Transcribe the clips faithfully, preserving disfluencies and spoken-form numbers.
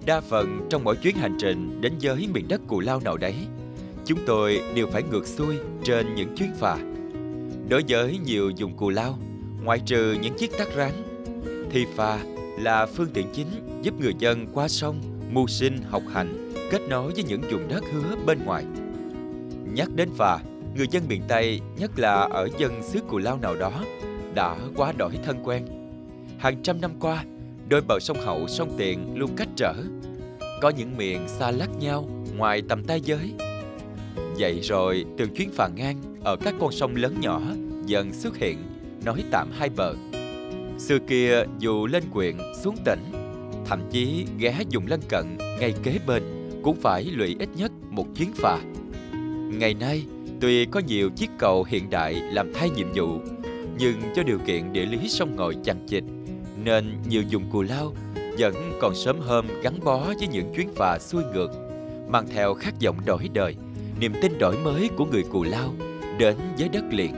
Đa phần trong mỗi chuyến hành trình đến với miền đất Cù Lao nào đấy, chúng tôi đều phải ngược xuôi trên những chuyến phà. Đối với nhiều vùng Cù Lao, ngoại trừ những chiếc tắc rán, thì phà là phương tiện chính giúp người dân qua sông, mưu sinh, học hành, kết nối với những vùng đất hứa bên ngoài. Nhắc đến phà, người dân miền Tây, nhất là ở dân xứ Cù Lao nào đó, đã quá đổi thân quen. Hàng trăm năm qua, đôi bờ sông Hậu, sông Tiền luôn cách trở. Có những miền xa lắc nhau ngoài tầm tay giới. Vậy rồi, từng chuyến phà ngang ở các con sông lớn nhỏ dần xuất hiện, nối tạm hai bờ. Xưa kia, dù lên huyện, xuống tỉnh, thậm chí ghé vùng lân cận ngay kế bên, cũng phải lụy ít nhất một chuyến phà. Ngày nay, tuy có nhiều chiếc cầu hiện đại làm thay nhiệm vụ, nhưng do điều kiện địa lý sông ngòi chằng chịt, nên nhiều vùng Cù Lao vẫn còn sớm hôm gắn bó với những chuyến phà xuôi ngược, mang theo khát vọng đổi đời, niềm tin đổi mới của người Cù Lao đến với đất liền.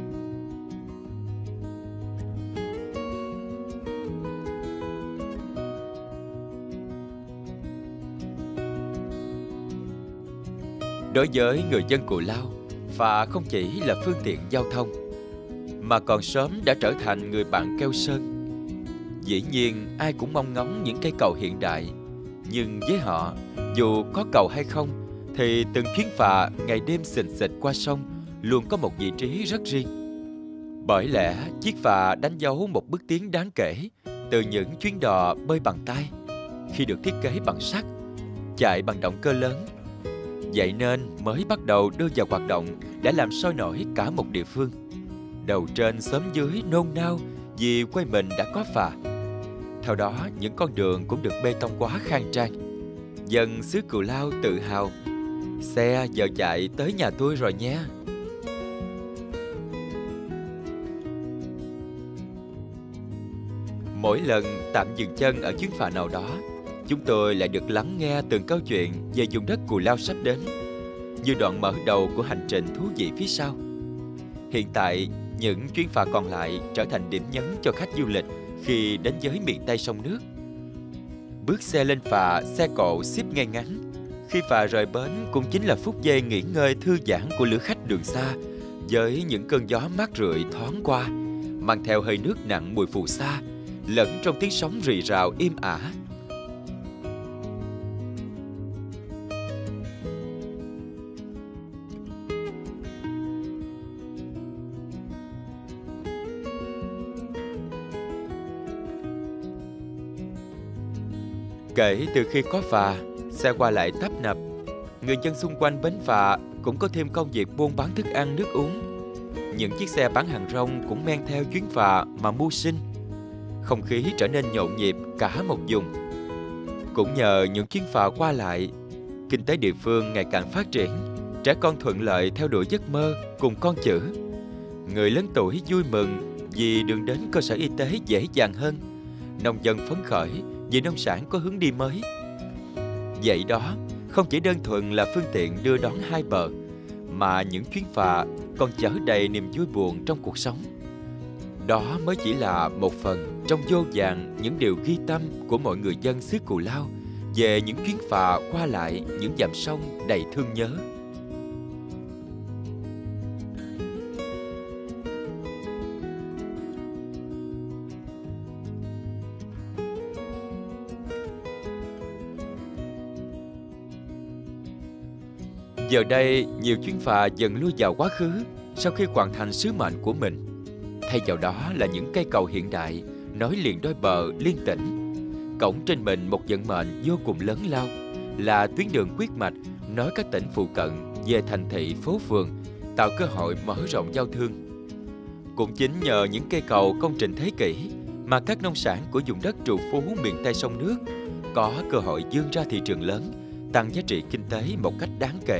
Đối với người dân Cù Lao, phà không chỉ là phương tiện giao thông, mà còn sớm đã trở thành người bạn keo sơn. Dĩ nhiên, ai cũng mong ngóng những cây cầu hiện đại, nhưng với họ, dù có cầu hay không, thì từng chuyến phà ngày đêm xình xịch qua sông luôn có một vị trí rất riêng. Bởi lẽ, chiếc phà đánh dấu một bước tiến đáng kể từ những chuyến đò bơi bằng tay, khi được thiết kế bằng sắt, chạy bằng động cơ lớn. Vậy nên mới bắt đầu đưa vào hoạt động đã làm sôi nổi cả một địa phương. Đầu trên xóm dưới nôn nao vì quê mình đã có phà. Theo đó, những con đường cũng được bê tông hóa khang trang. Dân xứ Cù Lao tự hào: xe giờ chạy tới nhà tôi rồi nhé. Mỗi lần tạm dừng chân ở chuyến phà nào đó, chúng tôi lại được lắng nghe từng câu chuyện về vùng đất Cù Lao sắp đến, như đoạn mở đầu của hành trình thú vị phía sau. Hiện tại, những chuyến phà còn lại trở thành điểm nhấn cho khách du lịch khi đến với miền Tây sông nước. Bước xe lên phà, xe cộ xếp ngay ngắn. Khi phà rời bến cũng chính là phút giây nghỉ ngơi thư giãn của lữ khách đường xa, với những cơn gió mát rượi thoáng qua, mang theo hơi nước nặng mùi phù sa, lẫn trong tiếng sóng rì rào im ả. Kể từ khi có phà, xe qua lại tấp nập, người dân xung quanh bến phà cũng có thêm công việc buôn bán thức ăn nước uống. Những chiếc xe bán hàng rong cũng men theo chuyến phà mà mưu sinh. Không khí trở nên nhộn nhịp cả một vùng. Cũng nhờ những chuyến phà qua lại, kinh tế địa phương ngày càng phát triển, trẻ con thuận lợi theo đuổi giấc mơ cùng con chữ. Người lớn tuổi vui mừng vì đường đến cơ sở y tế dễ dàng hơn. Nông dân phấn khởi vì nông sản có hướng đi mới. Vậy đó không chỉ đơn thuần là phương tiện đưa đón hai bờ, mà những chuyến phà còn chở đầy niềm vui buồn trong cuộc sống. Đó mới chỉ là một phần trong vô vàn những điều ghi tâm của mọi người dân xứ Cù Lao về những chuyến phà qua lại những dặm sông đầy thương nhớ. Giờ đây, nhiều chuyến phà dần lui vào quá khứ sau khi hoàn thành sứ mệnh của mình. Thay vào đó là những cây cầu hiện đại nối liền đôi bờ liên tỉnh. Cổng trên mình một vận mệnh vô cùng lớn lao, là tuyến đường huyết mạch nối các tỉnh phụ cận về thành thị phố phường, tạo cơ hội mở rộng giao thương. Cũng chính nhờ những cây cầu công trình thế kỷ mà các nông sản của vùng đất trù phú miền Tây sông nước có cơ hội vươn ra thị trường lớn, tăng giá trị kinh tế một cách đáng kể.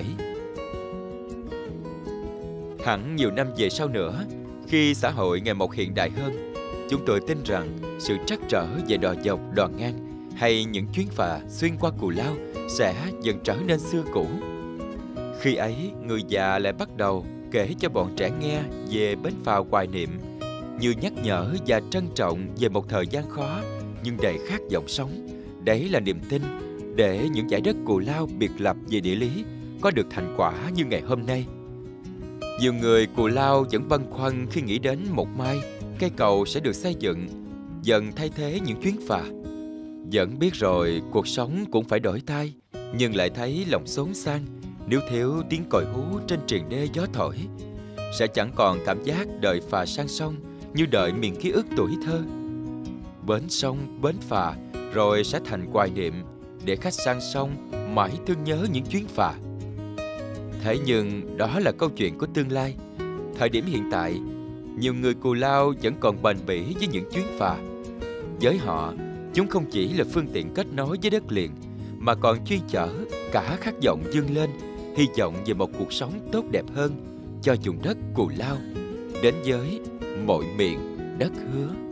Hẳn nhiều năm về sau nữa, khi xã hội ngày một hiện đại hơn, chúng tôi tin rằng sự trắc trở về đò dọc, đò ngang hay những chuyến phà xuyên qua Cù Lao sẽ dần trở nên xưa cũ. Khi ấy, người già lại bắt đầu kể cho bọn trẻ nghe về bến phà hoài niệm, như nhắc nhở và trân trọng về một thời gian khó nhưng đầy khát vọng sống. Đấy là niềm tin để những dải đất Cù Lao biệt lập về địa lý có được thành quả như ngày hôm nay. Nhiều người Cù Lao vẫn băn khoăn khi nghĩ đến một mai cây cầu sẽ được xây dựng, dần thay thế những chuyến phà. Vẫn biết rồi cuộc sống cũng phải đổi thay, nhưng lại thấy lòng xốn xang nếu thiếu tiếng còi hú trên triền đê gió thổi. Sẽ chẳng còn cảm giác đợi phà sang sông như đợi miền ký ức tuổi thơ. Bến sông, bến phà rồi sẽ thành hoài niệm để khách sang sông mãi thương nhớ những chuyến phà. Thế nhưng đó là câu chuyện của tương lai. Thời điểm hiện tại, nhiều người Cù Lao vẫn còn bền bỉ với những chuyến phà. Với họ, chúng không chỉ là phương tiện kết nối với đất liền, mà còn chuyên chở cả khát vọng vươn lên, hy vọng về một cuộc sống tốt đẹp hơn cho vùng đất Cù Lao, đến với mọi miền đất hứa.